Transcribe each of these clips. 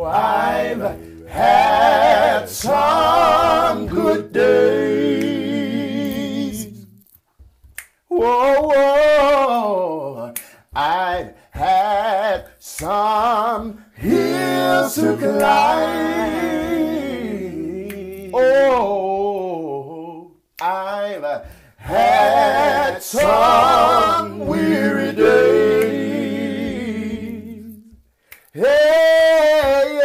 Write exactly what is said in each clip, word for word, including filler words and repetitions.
I've had some good days. Whoa, whoa. I've had some hills to climb. Oh, I've had some weary days. Hey,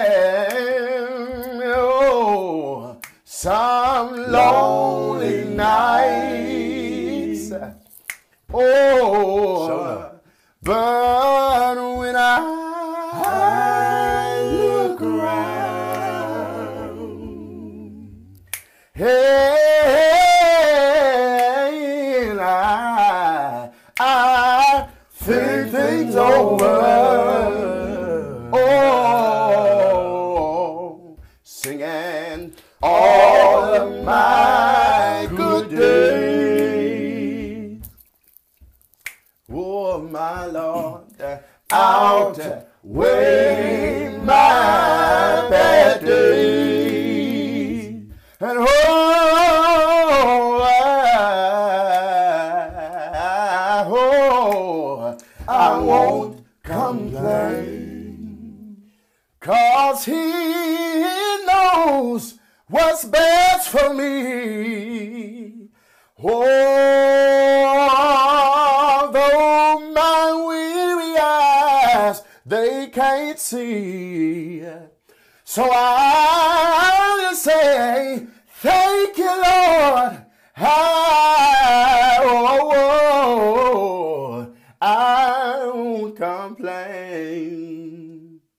yeah, oh, some lonely nights. Oh, but when I, I look around, hey, and I, I think things over. Oh, singing all of my good days. Oh, my Lord, outweigh my bad days. And oh, I, oh, I won't complain, 'cause He knows what's best for me. Although my weary eyes, they can't see. So I'll say, thank you, Lord. I, oh,